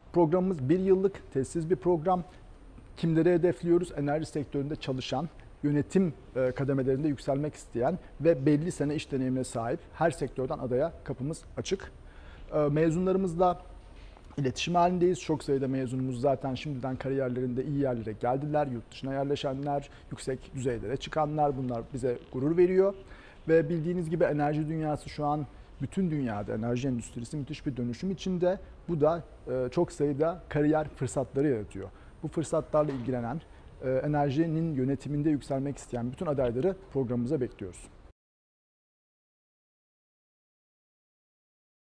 Programımız 1 yıllık testsiz bir program. Kimleri hedefliyoruz? Enerji sektöründe çalışan, yönetim kademelerinde yükselmek isteyen ve belli sene iş deneyimine sahip her sektörden adaya kapımız açık. Mezunlarımızla İletişim halindeyiz. Çok sayıda mezunumuz zaten şimdiden kariyerlerinde iyi yerlere geldiler. Yurt dışına yerleşenler, yüksek düzeylere çıkanlar, bunlar bize gurur veriyor. Ve bildiğiniz gibi enerji dünyası şu an bütün dünyada enerji endüstrisi müthiş bir dönüşüm içinde. Bu da çok sayıda kariyer fırsatları yaratıyor. Bu fırsatlarla ilgilenen, enerjinin yönetiminde yükselmek isteyen bütün adayları programımıza bekliyoruz.